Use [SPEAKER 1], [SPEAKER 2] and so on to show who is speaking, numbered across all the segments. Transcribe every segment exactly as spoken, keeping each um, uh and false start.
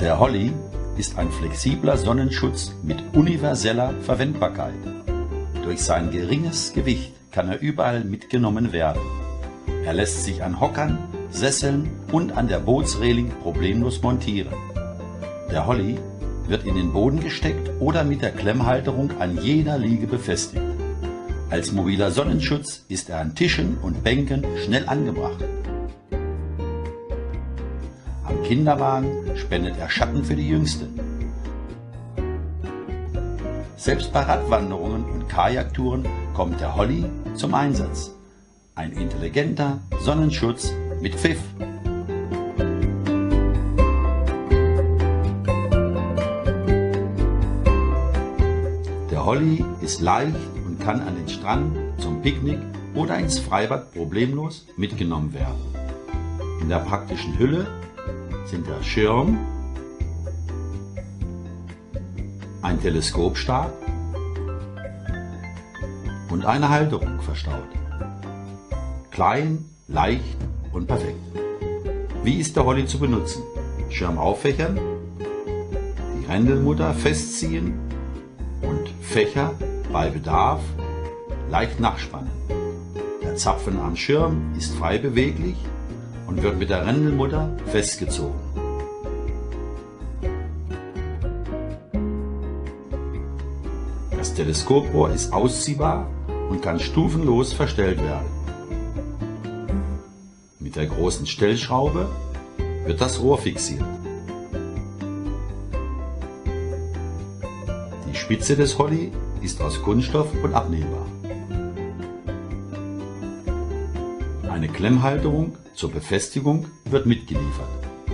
[SPEAKER 1] Der Holly ist ein flexibler Sonnenschutz mit universeller Verwendbarkeit. Durch sein geringes Gewicht kann er überall mitgenommen werden. Er lässt sich an Hockern, Sesseln und an der Bootsreling problemlos montieren. Der Holly wird in den Boden gesteckt oder mit der Klemmhalterung an jeder Liege befestigt. Als mobiler Sonnenschutz ist er an Tischen und Bänken schnell angebracht. Am Kinderwagen spendet er Schatten für die Jüngsten. Selbst bei Radwanderungen und Kajaktouren kommt der Holly zum Einsatz. Ein intelligenter Sonnenschutz mit Pfiff. Der Holly ist leicht und kann an den Strand, zum Picknick oder ins Freibad problemlos mitgenommen werden. In der praktischen Hülle sind der Schirm, ein Teleskopstab und eine Halterung verstaut. Klein, leicht und perfekt. Wie ist der Holly zu benutzen? Schirm auffächern, die Rändelmutter festziehen und Fächer bei Bedarf leicht nachspannen. Der Zapfen am Schirm ist frei beweglich und wird mit der Rändelmutter festgezogen. Das Teleskoprohr ist ausziehbar und kann stufenlos verstellt werden. Mit der großen Stellschraube wird das Rohr fixiert. Die Spitze des Holly ist aus Kunststoff und abnehmbar. Eine Klemmhalterung zur Befestigung wird mitgeliefert.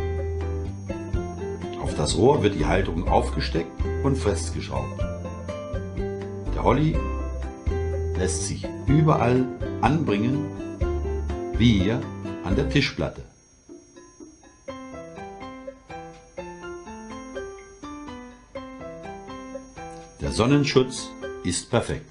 [SPEAKER 1] Auf das Rohr wird die Halterung aufgesteckt und festgeschraubt. Der Holly lässt sich überall anbringen, wie hier an der Tischplatte. Der Sonnenschutz ist perfekt.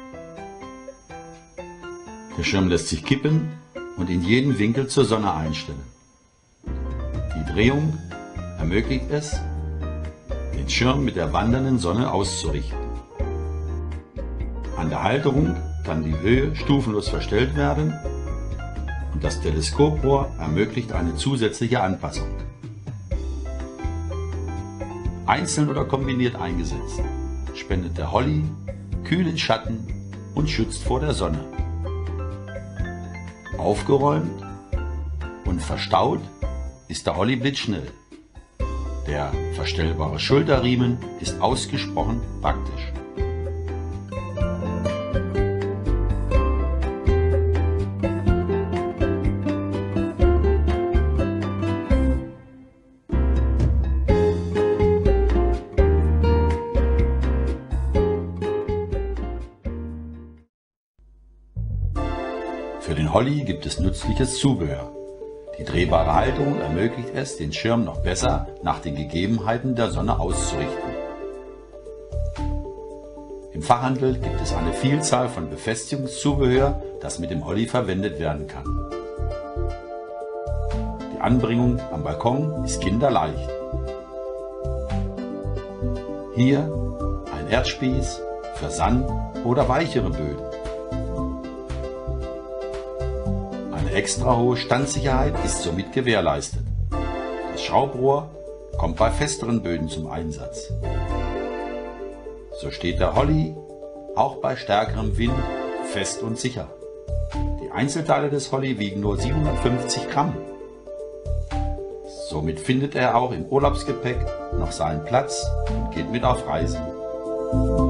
[SPEAKER 1] Der Schirm lässt sich kippen und in jeden Winkel zur Sonne einstellen. Die Drehung ermöglicht es, den Schirm mit der wandernden Sonne auszurichten. An der Halterung kann die Höhe stufenlos verstellt werden und das Teleskoprohr ermöglicht eine zusätzliche Anpassung. Einzeln oder kombiniert eingesetzt, spendet der Holly kühlen Schatten und schützt vor der Sonne. Aufgeräumt und verstaut ist der Holly blitzschnell. Der verstellbare Schulterriemen ist ausgesprochen praktisch. Für den Holly gibt es nützliches Zubehör. Die drehbare Halterung ermöglicht es, den Schirm noch besser nach den Gegebenheiten der Sonne auszurichten. Im Fachhandel gibt es eine Vielzahl von Befestigungszubehör, das mit dem Holly verwendet werden kann. Die Anbringung am Balkon ist kinderleicht. Hier ein Erdspieß für Sand oder weichere Böden. Eine extra hohe Standsicherheit ist somit gewährleistet. Das Schraubrier kommt bei festeren Böden zum Einsatz. So steht der Holly auch bei stärkerem Wind fest und sicher. Die Einzelteile des Holly wiegen nur siebenhundertfünfzig Gramm. Somit findet er auch im Urlaubsgepäck noch seinen Platz und geht mit auf Reisen.